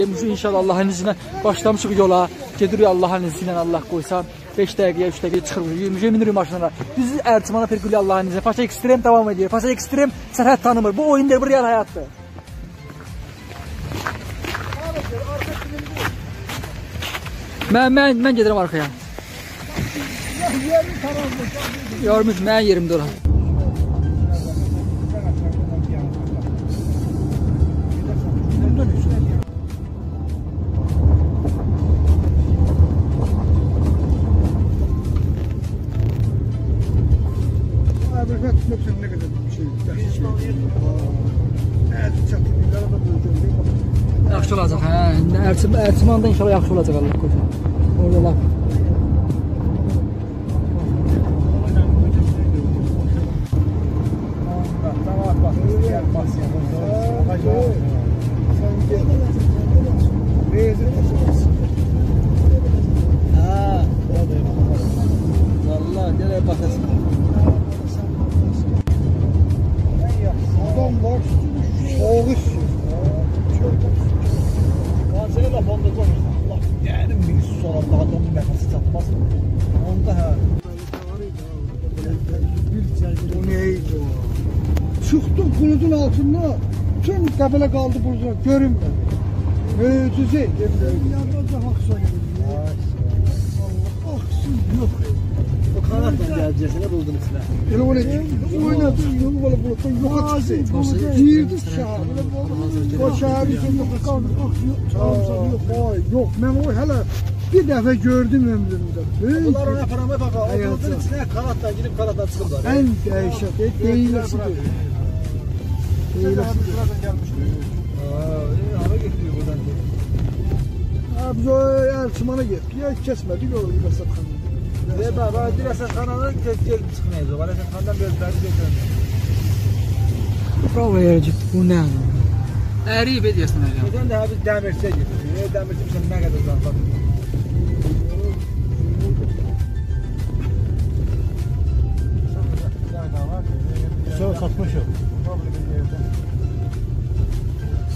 İnşallah Allah'ın izniyle başlamışıq yola. Gedirik Allah'ın izniyle, Allah qoysa 5 dəqiqəyə, 3 dəqiqəyə çıxırıq. 20-yə minirik maşınlara. Düz Ertimana Pirgülü Allah'ın izniyle. Paşa Ekstrem devam edir. Paşa Ekstrem sərhəd tanımır. Bu oyundur, bu real həyatdır. Mən gedirəm arkaya. Yormuş, mən yerimdə oram. Ne kadar bir şey. Yaxşı olacaq, hə. Ertimanda inşallah yaxşı olacaq Allah qoysa. Orada laf. Vallahi nereye bakasın? Adam var, soğuk. Kanser'e laf onda konuşsun. Allah yani bir sonra adamın nefesi çatmasın. Onda ha. O neydi o? Çıktım bulutun altında. Tüm kabile kaldı burada. Görünmedi. Möcüze. Yalnızca haksız haksız yok. O kanatla geleceğine buldun içine. Öyle oynadı. Yolu böyle buluttan yoka çıktı. Girdi şahı. O şahı içinde kaldı. Yok. Ben o hele bir defa gördüm ömrümde. Bunlar ona paramı baka. O bulutun içine kanatla girip kanatla çıkırlar. En dehşet. Değilesidir. Hava getiriyor buradan. Biz o Ertimana gittik. Ya kesmedik o Rasatxana'da. Ve baba Rasatxana'dan gel çıkmayacaq. Rasatxana'dan gözləri götürmür. Prova yerəcək. Bu nə? Əriyib edəsən elə. Buradan da biz dəmirçiyə gedirik. Dəmirçi bizə nə qədər uzaq. Sonra satmışıq.